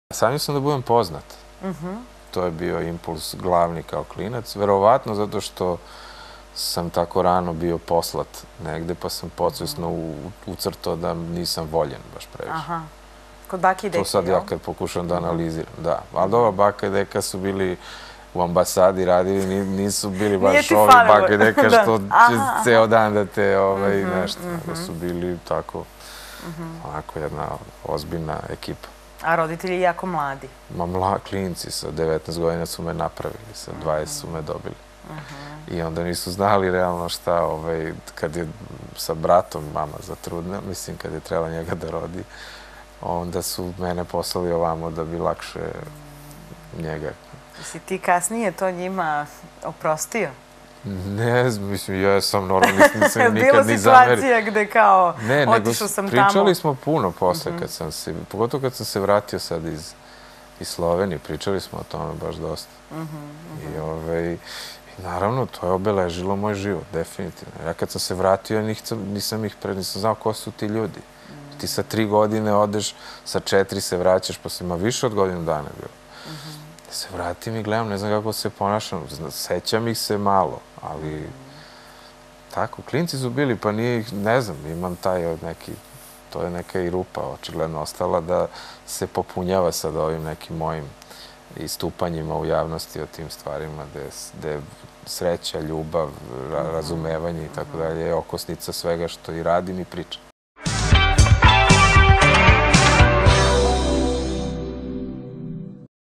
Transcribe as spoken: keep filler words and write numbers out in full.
Sanjao sam da budem poznat. To je bio impuls glavni kao klinac. Verovatno zato što sam tako rano bio poslat negde, pa sam podsvesno ucrtao da nisam voljen baš previše. Aha. Kod bake i deke, To sad ja kad pokušam da analiziram, da. Ali dobro, baka i deka su bili u ambasadi radili, nisu bili baš ovi baka i deka što će ceo dan da te nešto. Da su bili tako, onako jedna ozbiljna ekipa. A roditelji jako mladi? Ma mladi klinci, sa devetnaest godina su me napravili, sa dvadeset su me dobili. I onda nisu znali realno šta, kad je sa bratom mama zatrudnila, mislim kad je trebala njega da rodi, onda su mene poslali ovamo da bi lakše njega. Si ti kasnije to njima oprostio? Ne, mislim, ja sam normalno, nisam nikad ni zamerio. Bilo situacija gde kao, otišao sam tamo. Pričali smo puno posle, pogotovo kad sam se vratio sad iz Slovenije, pričali smo o tome baš dosta. I naravno, to je obeležilo moj život, definitivno. Ja kad sam se vratio, nisam ih pre, nisam znao ko su ti ljudi. Ti sa tri godine odeš, sa četiri se vraćaš, pa sam ima više od godinu dana bilo. Da se vratim i gledam, ne znam kako se ponašam, sećam ih se malo, ali tako, klinci su bili, pa nije ih, ne znam, imam taj neki, to je neka i rupa očigledno ostala da se popunjava sad ovim nekim mojim istupanjima u javnosti o tim stvarima, gde je sreća, ljubav, razumevanje i tako dalje, je okosnica svega što i radim i pričam.